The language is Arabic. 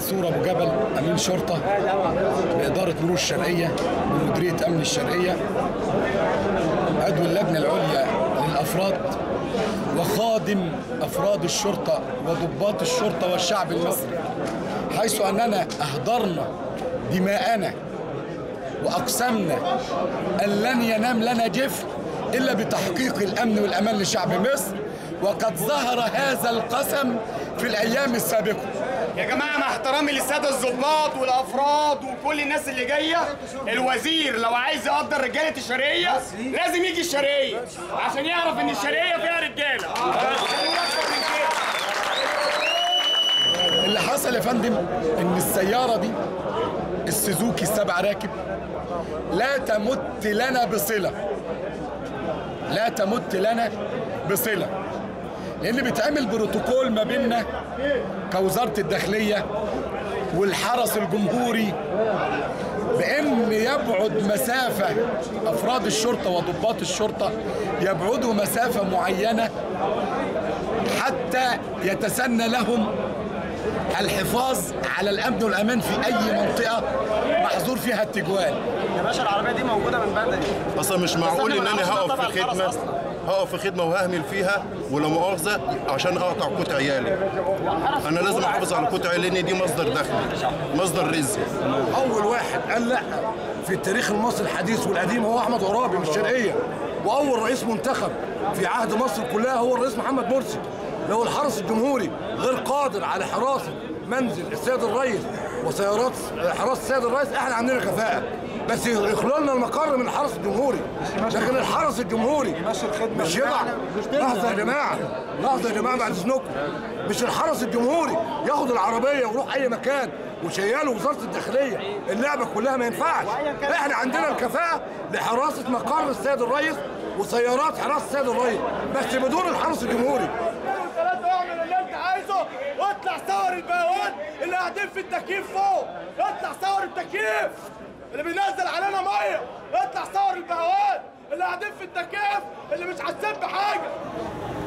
منصور ابو جبل، امين شرطه باداره مرور الشرقيه بمديريه امن الشرقيه، عضو اللجنه العليا للافراد، وخادم افراد الشرطه وضباط الشرطه والشعب المصري، حيث اننا اهدرنا دماءنا واقسمنا ان لن ينام لنا جفن الا بتحقيق الامن والامان لشعب مصر، وقد ظهر هذا القسم في الايام السابقه. يا جماعه مع احترامي للساده الضباط والافراد وكل الناس اللي جايه، الوزير لو عايز يقدر رجاله الشرقيه لازم يجي الشرقيه عشان يعرف ان الشرقيه فيها رجاله. اللي حصل يا فندم ان السياره دي السوزوكي 7 راكب لا تمت لنا بصله، لا تمت لنا بصله، لان بيتعمل بروتوكول ما بيننا كوزاره الداخليه والحرس الجمهوري بان يبعد مسافه افراد الشرطه وضباط الشرطه يبعدوا مسافه معينه حتى يتسنى لهم الحفاظ على الامن والامان في اي منطقه محظور فيها التجوال. يا باشا العربيه دي موجوده من بدري. اصلا مش معقول ان انا هقف في خدمه وههمل فيها ولا مؤاخذه عشان اقطع قوت عيالي. انا لازم احافظ على قوت عيالي لان دي مصدر دخل، مصدر رزق. اول واحد قال لا في التاريخ المصري الحديث والقديم هو احمد عرابي من الشرقيه، واول رئيس منتخب في عهد مصر كلها هو الرئيس محمد مرسي. لو الحرس الجمهوري غير قادر على حراسه منزل السيد الرئيس وسيارات حراسه السيد الرئيس، احنا عندنا كفاءه، بس يخلوا لنا المقر من الحرس الجمهوري. لكن الحرس الجمهوري مش يضع. لحظه يا جماعه، لحظه يا جماعه بعد اذنكم، مش الحرس الجمهوري ياخد العربيه ويروح اي مكان وشياله وزاره الداخليه. اللعبه كلها ما ينفعش. احنا عندنا الكفاءه لحراسه مقر السيد الرئيس وسيارات حراسه السيد الرئيس، بس بدون الحرس الجمهوري. اعمل اللي انت عايزه واطلع صور البهوات اللي قاعدين في التكييف فوق، اطلع صور التكييف اللي بينزل علينا ميه، اطلع صور البهوات اللي قاعدين في التكييف اللي مش حاسين بحاجه.